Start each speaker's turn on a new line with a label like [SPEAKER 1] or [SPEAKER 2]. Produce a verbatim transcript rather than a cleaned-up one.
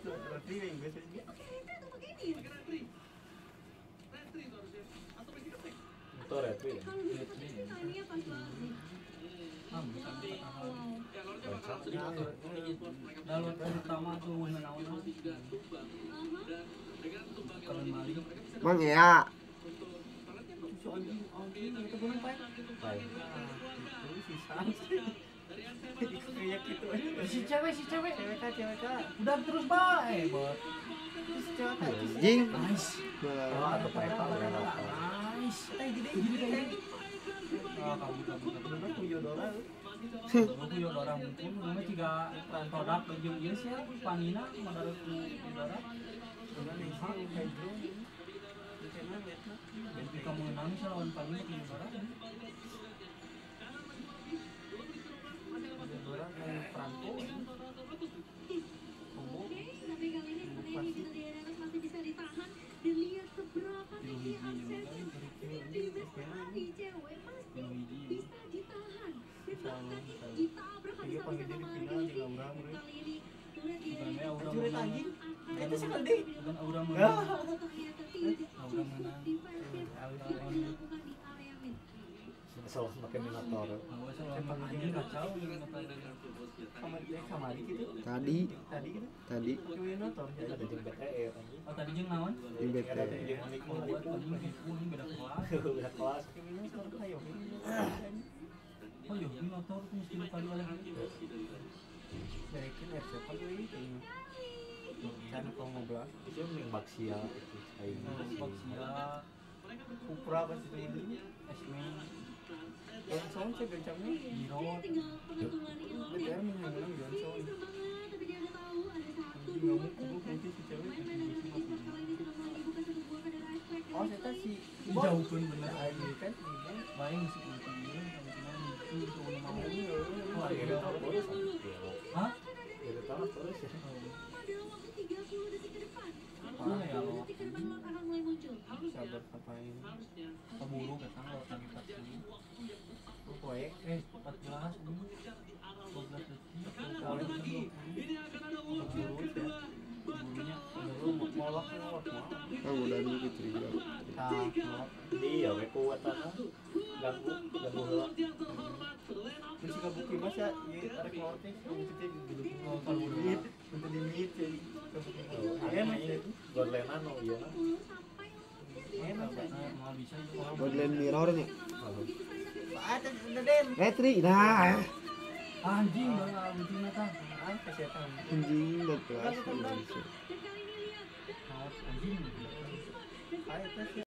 [SPEAKER 1] Ratri yang biasanya.
[SPEAKER 2] Motor Ratri.
[SPEAKER 3] Lalu pertama tuh menawan
[SPEAKER 1] Mang ya.
[SPEAKER 3] Si cewek si cewek cewek kak cewek kak udah terus bae bot
[SPEAKER 1] Jing.
[SPEAKER 3] nice
[SPEAKER 2] Atau pakai tahu yang apa?
[SPEAKER 3] nice kayak gini gini kayak gini ah kamu kamu kamu
[SPEAKER 1] Puyo dolar.
[SPEAKER 3] aku yo orang mungkin namanya tiga produk jeung ieu sia panina madarat ku ibarat jadi kamu nang lawan panina ku ibarat orang yang perantau
[SPEAKER 4] Oke, tapi kali ini sepertinya kita di atas masih bisa ditahan dan lihat seberapa tinggi akses di berkali cewek masih bisa ditahan dan bahkan ditabrak habis habisan sama lagi kali ini kemudian
[SPEAKER 3] aura
[SPEAKER 1] Juret anjing. Itu sih kan
[SPEAKER 3] bukan aura menang
[SPEAKER 4] ternyata tidak
[SPEAKER 3] aura menang
[SPEAKER 4] diversi yang dilakukan di area mid.
[SPEAKER 2] Salah pakai Minotaur.
[SPEAKER 3] awas sama anjing kacau
[SPEAKER 1] Kamar eh kamar gitu.
[SPEAKER 5] Tadi
[SPEAKER 1] Tadi gitu.
[SPEAKER 5] tadi
[SPEAKER 1] Puyo motor ya.
[SPEAKER 2] Ada jeung B T E anjing.
[SPEAKER 3] oh tadi jeung naon
[SPEAKER 5] di B T.
[SPEAKER 2] Ada jeung Malik
[SPEAKER 3] oh buat anjing ini beda kelas
[SPEAKER 2] beda kelas.
[SPEAKER 1] Ini motor kayo.
[SPEAKER 3] oh yo ini motor tuh mesti kali lagi
[SPEAKER 1] Dari kan R siapa tuh ini? Kan kalau ngobrol.
[SPEAKER 2] Itu yang Baxia itu aing.
[SPEAKER 3] Baxia
[SPEAKER 1] Supra pasti ini.
[SPEAKER 3] Esme
[SPEAKER 1] Johnson sih bencangnya.
[SPEAKER 3] Giro
[SPEAKER 4] Tinggal penentuan ilmu
[SPEAKER 1] B T R menang Johnson.
[SPEAKER 4] seru banget tapi dia udah tahu ada satu
[SPEAKER 1] Nggak mau kudu kunci si cewek.
[SPEAKER 4] pemain dari e-sport kali ini sudah mulai dibuka satu buah kendaraan track
[SPEAKER 1] Oh, saya si
[SPEAKER 3] jauhkeun bener
[SPEAKER 1] aja kan ini.
[SPEAKER 3] bae geus kunci ieu sama itu tuh mau
[SPEAKER 2] Wah, ya tahu terus.
[SPEAKER 3] hah
[SPEAKER 2] Ya tahu terus ya.
[SPEAKER 4] pada waktu tiga puluh detik ke depan
[SPEAKER 3] Apa ya lo?
[SPEAKER 4] detik ke depan Mark akan mulai muncul
[SPEAKER 1] Sabar apa ini?
[SPEAKER 3] keburu datang lo lagi empat puluh
[SPEAKER 1] Poe.
[SPEAKER 3] eh empat belas ini dua belas detik
[SPEAKER 1] Oleh lagi.
[SPEAKER 3] keburu ya keburunya
[SPEAKER 1] Dulu molok molok.
[SPEAKER 5] Kan udah dulu gitu juga.
[SPEAKER 3] tak molok
[SPEAKER 2] Iya, we kuat tanah. Ganggu, ganggu heula.
[SPEAKER 1] Terus juga buki mas ya, ini tarik lortek, kamu kita gitu.
[SPEAKER 3] oh keburu
[SPEAKER 1] Limit, untuk limit jadi. Ya mas ya.
[SPEAKER 2] Godlena no ieu na.
[SPEAKER 1] Enak kan?
[SPEAKER 3] mau bisa itu
[SPEAKER 5] Borderland mirror nih.
[SPEAKER 1] Ada ada den.
[SPEAKER 5] Retri nah.
[SPEAKER 3] anjing udah begini kan
[SPEAKER 1] Ah, kesehatan.
[SPEAKER 5] Anjing dan kelas.
[SPEAKER 4] dan kali ini lihat
[SPEAKER 3] anjing
[SPEAKER 1] Ayo tes.